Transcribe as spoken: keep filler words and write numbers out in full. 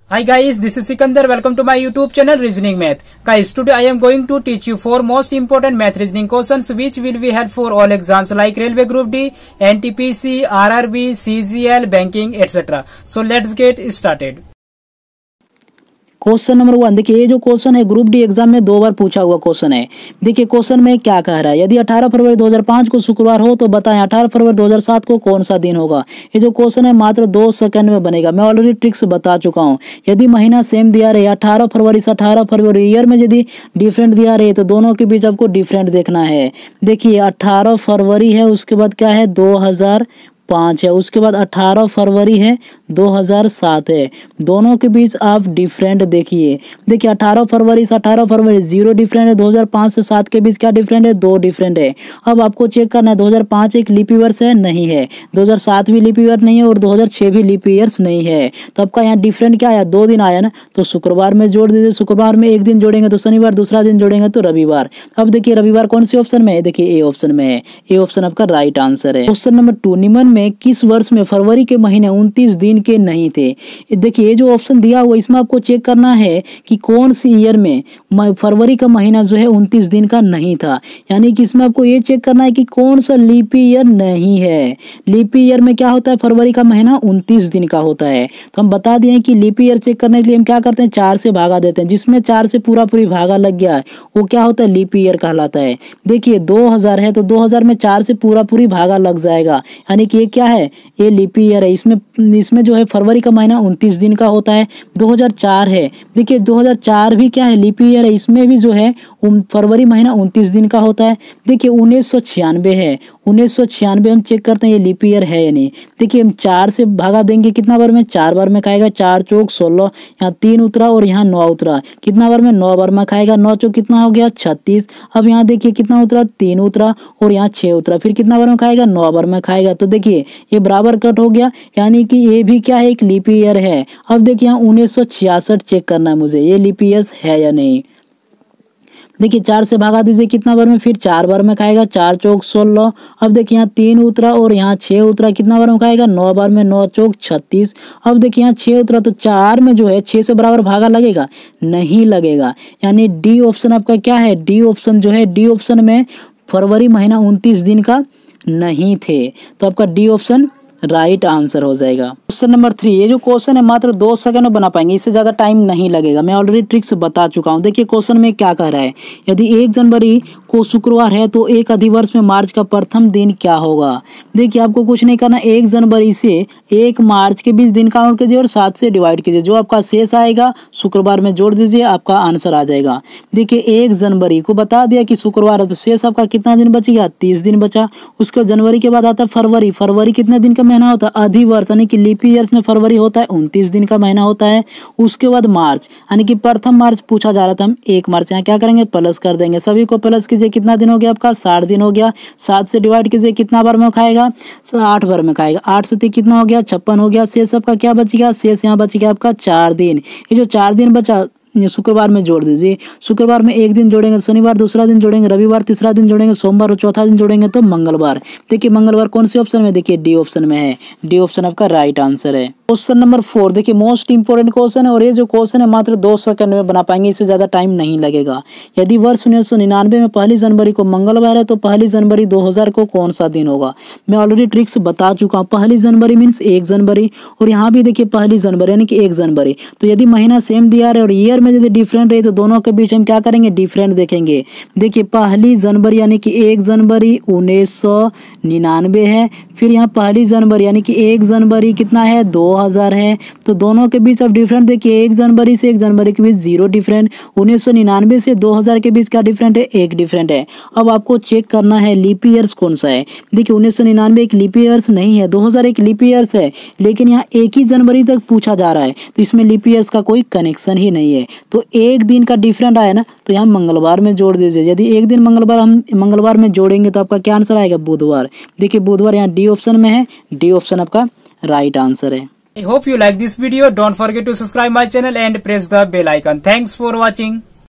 Hi guys, this is Sikandar. Welcome to my YouTube channel Reasoning Math. Guys, today I am going to teach you four most important math reasoning questions which will be helpful for all exams like Railway Group D, N T P C, R R B, C G L, Banking, et cetera. So let's get started. Question number one देखिए, ये जो question है group D exam में दो बार पूछा हुआ question है। देखिए क्वेश्चन में क्या कह रहा है, यदि अठारह फरवरी दो हज़ार पाँच को शुक्रवार हो तो बताएं अठारह फरवरी दो हज़ार सात को कौन सा दिन होगा। ये जो क्वेश्चन है मात्र दो सेकंड में बनेगा। मैं ऑलरेडी ट्रिक्स बता चुका हूँ। यदि महीना सेम दिया रहे अठारह फरवरी से अठारह फरवरी, ईयर में यदि डिफरेंट दिया रहे तो दोनों के बीच आपको डिफरेंट देखना है। देखिए अठारह फरवरी है, उसके बाद क्या है दो हजार पाँच है, उसके बाद अठारह फरवरी है, दो हज़ार सात है। दोनों के बीच आप डिफरेंट देखिए। देखिए अठारह फरवरी से अठारह फरवरी जीरो डिफरेंट है, दो हज़ार पाँच से सात के बीच क्या डिफरेंट है, दो डिफरेंट है। अब आपको चेक करना है दो हज़ार पाँच एक लीप ईयर्स है, नहीं है। दो हज़ार सात भी लीप ईयर नहीं है और दो हज़ार छह भी लीप ईयर्स नहीं है। तो आपका यहाँ डिफरेंट क्या आया, दो दिन आया ना, तो शुक्रवार में जोड़ दीजिए। शुक्रवार में एक दिन जोड़ेंगे तो शनिवार, दूसरा दिन जोड़ेंगे तो रविवार। अब देखिए रविवार कौन सी ऑप्शन में है, देखिए ए ऑप्शन में है। ए ऑप्शन आपका राइट आंसर है। क्वेश्चन नंबर टू, निम्न में किस वर्ष में फरवरी के महीने उनतीस दिन के नहीं थे। देखिए ये जो ऑप्शन दिया हुआ इसमें आपको चेक करना है कि कौन सी ईयर में फरवरी का महीना जो है उनतीस दिन का नहीं था। यानी कि इसमें आपको ये चेक करना है कि कौन सा लीप ईयर नहीं है। लीप ईयर में क्या होता है, फरवरी का महीना उनतीस दिन का होता है। तो हम बता दिए कि लीप ईयर चेक करने के लिए हम क्या करते हैं, चार से भागा देते हैं। जिसमें चार से पूरा पूरी भागा लग गया है वो क्या होता है, लीप ईयर कहलाता है। देखिए दो हज़ार है तो दो हज़ार में चार से पूरा पूरी भागा लग जाएगा, यानी कि ये क्या है, ये लीप ईयर है। इसमें इसमें जो है फरवरी का महीना उनतीस दिन का होता है। दो हज़ार चार है, देखिए दो हज़ार चार भी क्या है, लीप ईयर है। इसमें भी जो है फरवरी महीना उनतीस दिन का होता है। देखिए उन्नीस सौ छियानवे है, उन्नीस सौ छियानवे हम चेक करते हैं ये लीप ईयर है या नहीं। देखिए हम चार से भागा देंगे, कितना बार में, चार बार में खाएगा। चार चौक सोलह, यहाँ तीन उतरा और यहाँ नौ उतरा, कितना बार में, नौ बार में खाएगा। नौ चौक कितना हो गया, छत्तीस। अब यहाँ देखिए कितना उतरा, तीन उतरा और यहाँ छः उतरा, फिर कितना बार में खाएगा, नौ बार में खाएगा। तो देखिए ये बराबर कट हो गया, यानी कि ये भी क्या है, एक लीप ईयर है। अब देखिए यहाँ उन्नीस सौ छियासठ चेक करना है मुझे, ये लीप ईयर है या नहीं। देखिए चार से भागा दीजिए, कितना बार में, फिर चार बार में खाएगा। चार चौक सोलह, अब देखिए यहाँ तीन उतरा और यहाँ छः उतरा, कितना बार में खाएगा, नौ बार में। नौ चौक छत्तीस, अब देखिए यहाँ छः उतरा तो चार में जो है छः से बराबर भागा लगेगा, नहीं लगेगा। यानी डी ऑप्शन आपका क्या है, डी ऑप्शन जो है, डी ऑप्शन में फरवरी महीना उनतीस दिन का नहीं थे। तो आपका डी ऑप्शन राइट आंसर हो जाएगा। क्वेश्चन नंबर थ्री, ये जो क्वेश्चन है मात्र दो सेकंड में बना पाएंगे, इससे ज्यादा टाइम नहीं लगेगा। मैं ऑलरेडी ट्रिक्स बता चुका हूँ। देखिए क्वेश्चन में क्या कह रहा है, यदि एक जनवरी को शुक्रवार है तो एक अधिवर्ष में मार्च का प्रथम दिन क्या होगा। देखिए आपको कुछ नहीं करना, एक जनवरी से एक मार्च के बीच दिन काउंट कीजिए और सात से डिवाइड कीजिए। जो आपका शेष आएगा शुक्रवार में जोड़ दीजिए, आपका आंसर आ जाएगा। देखिए एक जनवरी को बता दिया कि शुक्रवार है तो शेष आपका कितना दिन बच गया, तीस दिन बचा। उसके जनवरी के बाद आता है फरवरी। फरवरी कितने दिन का महीना होता है, अधिवर्ष, यानी कि लीप ईयर्स में फरवरी होता है, उनतीस दिन का महीना होता है। उसके बाद मार्च, यानी कि प्रथम मार्च पूछा जा रहा था, हम एक मार्च यहाँ क्या करेंगे, प्लस कर देंगे। सभी को प्लस कीजिए, कितना दिन हो गया आपका, साठ दिन हो गया। सात से डिवाइड कीजिए, कितना बार में खाएगा, आठ बार में खाएगा। आठ से तीन कितना हो गया, छप्पन हो गया। शेष आपका क्या बच गया, शेष यहाँ बच गया आपका चार दिन। ये जो चार दिन बचा शुक्रवार में जोड़ दीजिए। शुक्रवार में एक दिन जोड़ेंगे, शनिवार दूसरा दिन जोड़ेंगे, रविवार तीसरा दिन जोड़ेंगे, सोमवार और चौथा दिन जोड़ेंगे तो मंगलवार। देखिए मंगलवार कौन सी ऑप्शन में, देखिए डी ऑप्शन में है। डी ऑप्शन आपका राइट आंसर है। क्वेश्चन नंबर फोर, देखिए मोस्ट इंपोर्टेंट क्वेश्चन है और ये जो क्वेश्चन है मात्र दो सेकंड में बना पाएंगे, इससे ज्यादा टाइम नहीं लगेगा। यदि वर्ष उन्नीस सौ निन्यानवे में पहली जनवरी को मंगलवार है तो पहली जनवरी दो हजार को कौन सा दिन होगा। मैं ऑलरेडी ट्रिक्स बता चुका हूँ। पहली जनवरी मीन्स एक जनवरी और यहाँ भी देखिए पहली जनवरी यानी कि एक जनवरी। तो यदि महीना सेम दिया रहे और ईयर में यदि डिफरेंट रहे तो दोनों के बीच हम क्या करेंगे, डिफरेंट देखेंगे। देखिए पहली जनवरी यानी कि एक जनवरी उन्नीस सौ निन्यानवे है, फिर यहाँ पहली जनवरी यानी कि एक जनवरी कितना है, दो हज़ार है। तो दोनों के बीच अब डिफरेंट देखिए, एक जनवरी से एक जनवरी के बीच जीरो डिफरेंट, उन्नीस सौ निन्यानवे से दो हज़ार के बीच क्या डिफरेंट है, एक डिफरेंट है। अब आपको चेक करना है लीप ईयर्स कौन सा है। देखिए उन्नीस सौ निन्यानवे एक लीप ईयर्स नहीं है, दो हज़ार एक लीप ईयर्स है, लेकिन यहाँ एक ही जनवरी तक पूछा जा रहा है तो इसमें लीप ईयर्स का कोई कनेक्शन ही नहीं है। तो एक दिन का डिफरेंट आया ना, तो यहाँ मंगलवार में जोड़ दीजिए। यदि एक दिन मंगलवार हम मंगलवार में जोड़ेंगे तो आपका क्या आंसर आएगा, बुधवार। देखिए बुधवार यहाँ डी ऑप्शन में है, डी ऑप्शन आपका राइट आंसर है। I hope you like this video. Don't forget to subscribe my channel and press the bell icon. Thanks for watching.